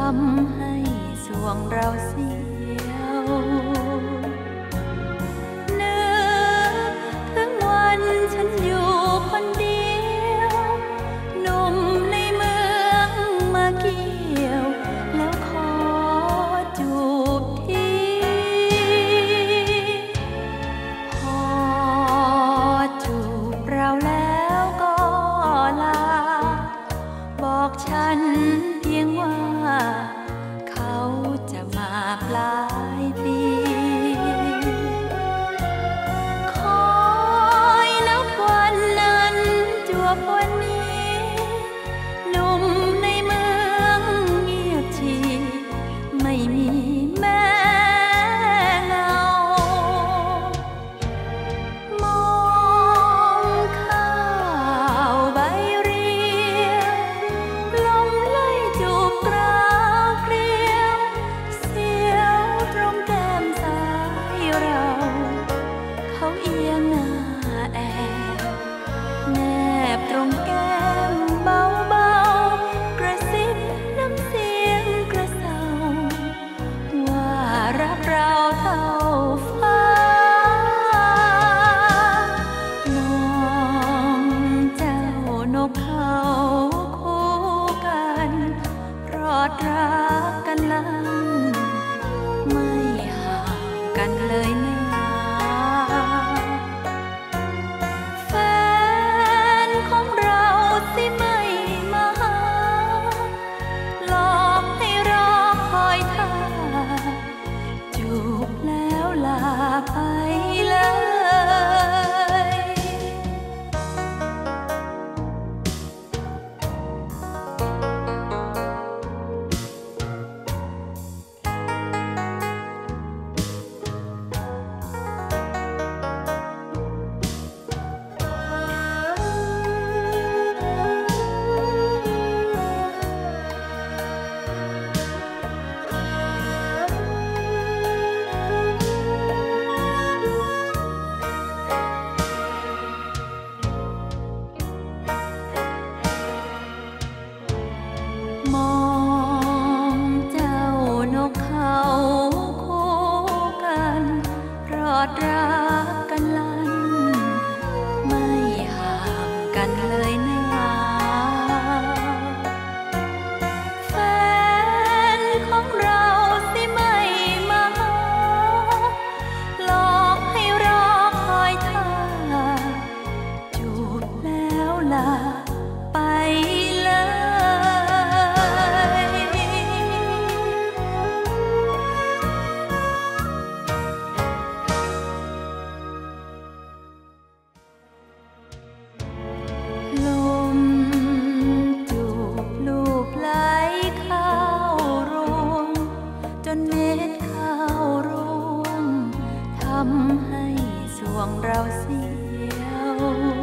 ำให้สวงเราเสียวนึกถึงวันฉันอยู่คนเดียวหนุ่มในเมืองมาเกี่ยวแล้วขอจูบทีพอจูบเราแล้วก็ลาบอกฉันเพียงว่าเขาจะมาปลายปีคอยนับวันนั้นจวบวันนี้หนุ่มในเมืองเงียบชีไม่มีแม่เงามองข้าวใบเรียวลมไล่จูบกราวเกลียวเสียวตรงแก้มซ้ายเราเขาเอียงหน้าแอบแนบตรงแก้มเบาๆกระซิบน้ำเสียงกระเซาว่ารักเราเท่าฟ้ามองเจ้านกเขาคู่กันรอดรักกันลันไม่ห่างกันเลยนะแฟนของเราสิไม่มาหาหลอกให้รอคอยท่าจูบแล้วลาไปเลยมองเจ้านกเขาคู่กันรอดรักกันลันไม่ห่างกันเลยนะแฟนของเราสิไม่มาหาหลอกให้รอคอยท่าจูบแล้วลาไปเลยลมจูบลูบไหลเข้ารวงจนเม็ดข้าวร่วงทำให้สวงเราเสียว